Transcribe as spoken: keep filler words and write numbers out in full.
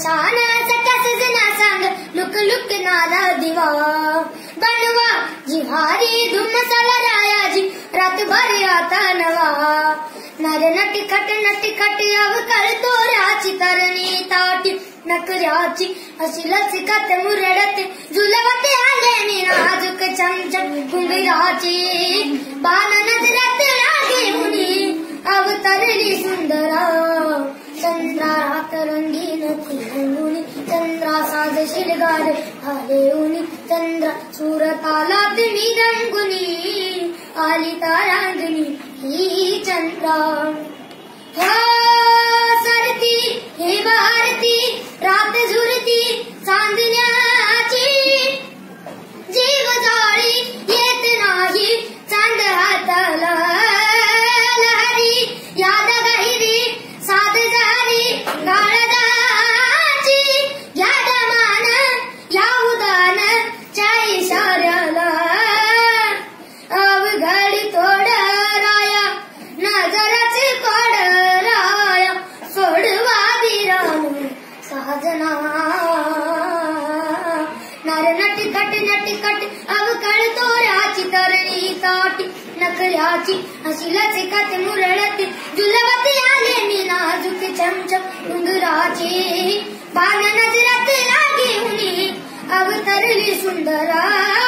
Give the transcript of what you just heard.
छान सटा सजना सांग लुक लुक नाला दिवा बनवा जिहारी धुम मसाला राया जी रात भर आता नवा नर नटी खट नटी खट अब कल तो राची तरणी ताटी नकराची अशी लचकत मुरडत झुलवत आले मी नाजुक चमचम घुंगराची बाण नजरत लागे मुनी अवतरली सुंदरा चंद्रा रात रंगीन रंगुनी चंद्रा साज शिलगार आले उनी चंद्रा सूरतालात मी रंगुनी आली तारांगणी ही चंद्रा ह्या सरती हे भारती रात झुरती चांदण्याची जीव जाळी येत नाही चांद हाताला लहरी याद गहिरी साध जारी गाळदाची याद मान या उदान च्या इशाऱ्याला अवघडी तोड राया नजरच कोड राया सोडवा दिराम साजना नर नटी कट नटी कट अब कळ तो राची तरणी ताटी नकऱ्याची अशी लचकत मुरळत झुलवत आले मी नाजुक चमचम उंदराची बाण नजरत लागे उनी अवतरली सुंदरा